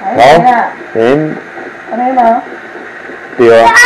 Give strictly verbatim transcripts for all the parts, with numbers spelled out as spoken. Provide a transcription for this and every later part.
好，嗯， 安尼吗？ 对啊。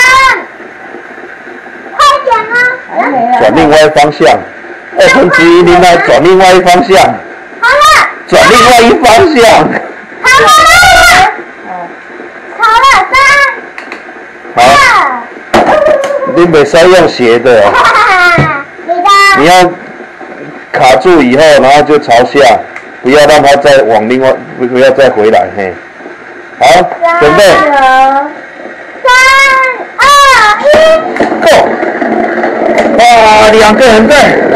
快点啊！ 转另外方向，二分之一应该转另外一方向。 好了。 转另外一方向。 好了。好了，三。 好。你袂使用斜的。 你的。 你要卡住以后，然后就朝下，不要让它再往另外，不不要再回来，嘿。好，准备。 三二一 ，Go！ 哇，两个人在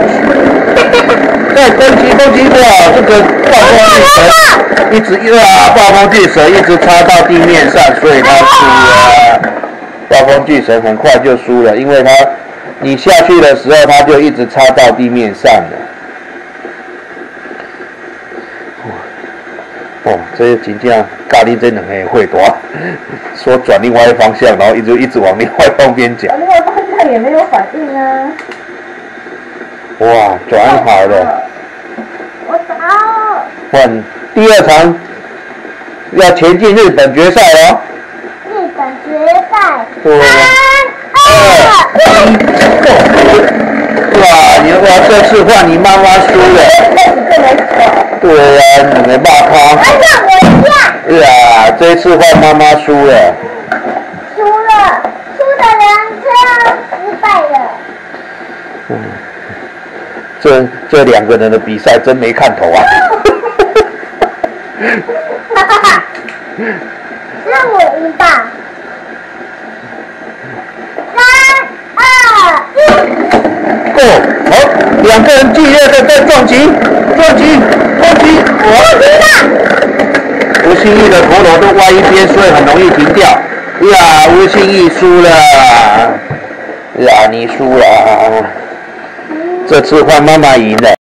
在攻击攻击，哇，这个暴风巨蛇一直哇，暴风巨蛇一直插到地面上，所以他输了。暴风巨蛇很快就输了，因为他你下去的时候，他就一直插到地面上了。哦，这些真正咖喱这两个会多，说转另外一方向，然后一直一直往另外一方边讲。 另外方向也没有反应啊。 哇，转好了。 我走。 换第二场，要前进日本决赛哦。 日本决赛。 对。三二一，哇！你哇，这次换你妈妈输了。对呀、啊，你没办法。 我让我一下。 对呀，这次换妈妈输了。 输了，输的人就要失败了。 嗯，这这两个人的比赛真没看头啊。 哈哈哈，让我赢吧。三二一。 Go！ 好，两个人剧烈的在撞击，撞击，撞击， 我赢了。 吴信义的陀螺都歪一边，所以很容易停掉。呀，吴信义输了。呀，你输了。这次换妈妈赢了。